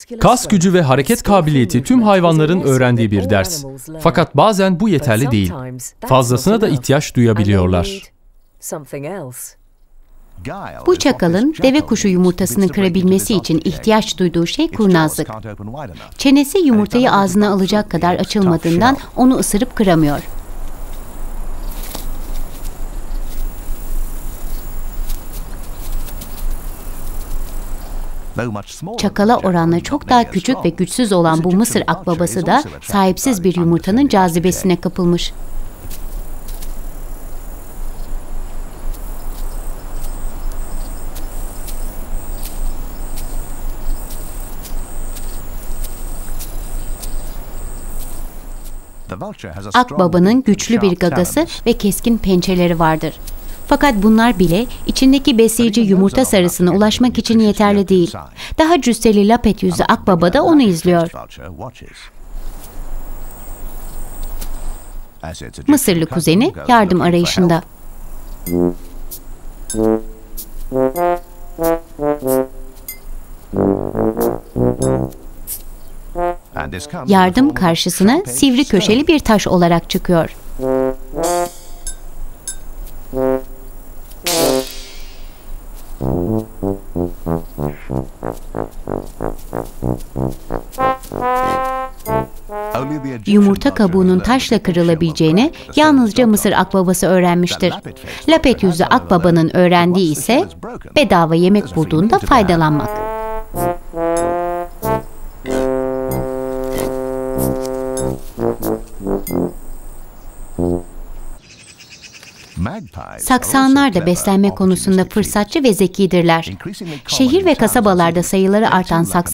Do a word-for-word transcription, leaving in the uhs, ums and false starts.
Kas gücü ve hareket kabiliyeti tüm hayvanların öğrendiği bir ders. Fakat bazen bu yeterli değil. Fazlasına da ihtiyaç duyabiliyorlar. Bu çakalın deve kuşu yumurtasını kırabilmesi için ihtiyaç duyduğu şey kurnazlık. Çenesi yumurtayı ağzına alacak kadar açılmadığından onu ısırıp kıramıyor. Çakala oranla çok daha küçük ve güçsüz olan bu Mısır akbabası da sahipsiz bir yumurtanın cazibesine kapılmış. Akbabanın güçlü bir gagası ve keskin pençeleri vardır. Fakat bunlar bile içindeki besleyici yumurta sarısına ulaşmak için yeterli değil. Daha cüsseli lapet yüzlü akbaba da onu izliyor. Mısırlı kuzeni yardım arayışında. Yardım karşısına sivri köşeli bir taş olarak çıkıyor. Yumurta kabuğunun taşla kırılabileceğini yalnızca Mısır akbabası öğrenmiştir. Lapet yüzlü akbabanın öğrendiği ise bedava yemek bulduğunda faydalanmak. Saksanlar da beslenme konusunda fırsatçı ve zekidirler. Şehir ve kasabalarda sayıları artan saksan